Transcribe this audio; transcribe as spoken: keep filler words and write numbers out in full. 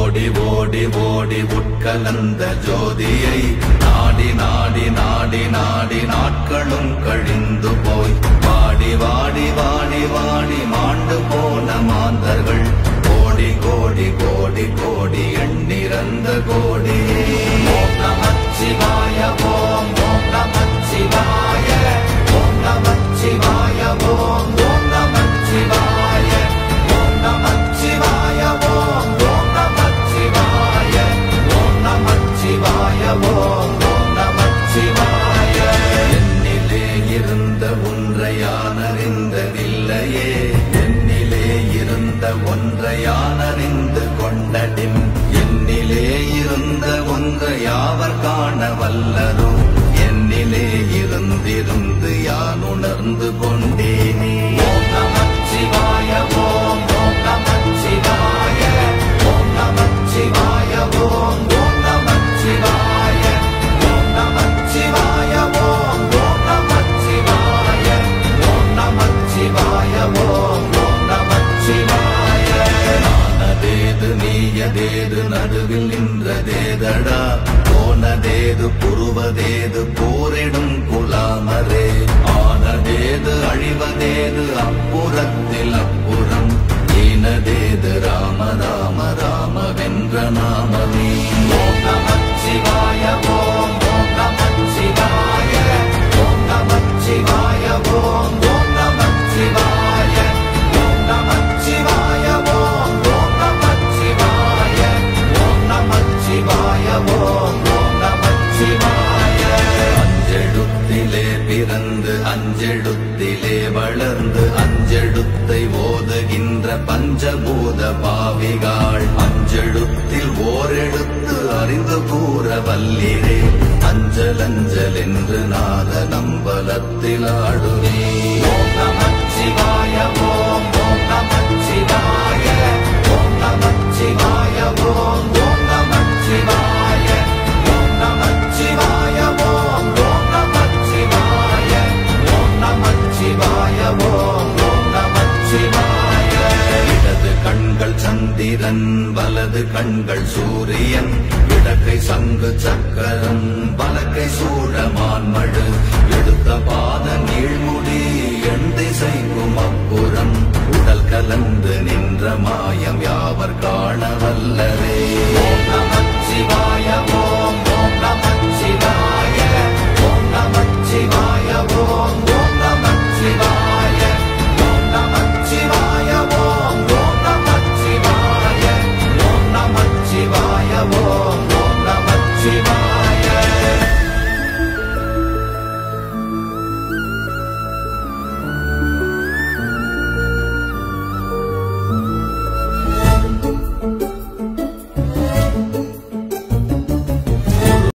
ஓடி ஓடி ஓடி உட்கலந்த ஜோதியை நாடி நாடி நாடி நாடி நாட்களும் கழிந்து போய் வாடி வாடி வாடி வாடி மாண்டு போன மாந்தர்கள் கோடி கோடி கோடி கோடி எண்ணிறந்த கோடி. ஓம் நமச்சிவாய ஓம் ஓம் நமச்சிவாய ஓம் நமச்சிவாய ஓம் ஓம் நமச்சிவாய ஓம் நமச்சிவாய ஓம் ஓம் நமச்சிவாய ஓம் நமச்சிவாய ஓம் ஓம் நமச்சிவாய. என்னிலே இருந்த ஒன்றை யான் அறிந்ததில்லையே, என்னிலே இருந்த ஒன்றை யான் அறிந்து கொண்டடின், என்னிலே இருந்த ஒன்றை யாவர் காண வல்லரோ, என்னிலே இருந்திருந்து யான் உணர்ந்து கொண்டேனே. ஓம் நமச்சிவாய ஓம் ஓம் நமச்சிவாய ஓம் நமச்சிவாய ஓம் ஓம் நமச்சிவாய ஓம் நமச்சிவாய ஓம் ஓம் நமச்சிவாய ஓம் நமச்சிவாய ஓம் ஓம் நமச்சிவாய. நானதேது நீயதேது நடுவில் நின்றதேதடா, போனதேது புருவதேது போரிடும் குலாமரே, ஆனதேது அழிவதேது அப்புறத்தில் அப்புறம், ஈனதேது ராம ராம ராம வென்ற நாமமே. ஓம் நமச்சிவாய ஓம் ஓம் நமச்சிவாய ஓம் நமச்சிவாய ஓம் ஓம் நமச்சிவாய ஓம் நமச்சிவாய ஓம் ஓம் நமச்சிவாய ஓம் நமச்சிவாய ஓம் ஓம் நமச்சிவாய. அஞ்செழுத்திலே பிறந்து அஞ்செழுத்திலே வளர்ந்து அஞ்செழுத்தை ஓதுகின்ற பஞ்சபூத பாவிகாள், அஞ்செழுத்தில் ஓரெழுத்து அறிந்து கூற வல்லிரே, அஞ்சல் அஞ்சல் என்று நாத நம்பலத்தில் ஆடுவே. ஓம் நமச்சிவாய ஓம் ஓம் நமச்சிவாய ஓம் நமச்சிவாய ஓம் ஓம் நமச்சிவாய ஓம் நமச்சிவாய ஓம் ஓம் நமச்சிவாய ஓம் நமச்சிவாய ஓம் ஓம் நமச்சிவாய. இடது கண்கள் சந்திரன் வலது கண்கள் சூரியன், இடக்கை சங்கு சக்கரம் வலக்கை சூழமான்மழு, எடுத்த பாத நீழ்முடி எண் திசைக்கும் அப்புறம், உடல் கலந்து நின்ற மாயம் யாவர் காண வல்லரே.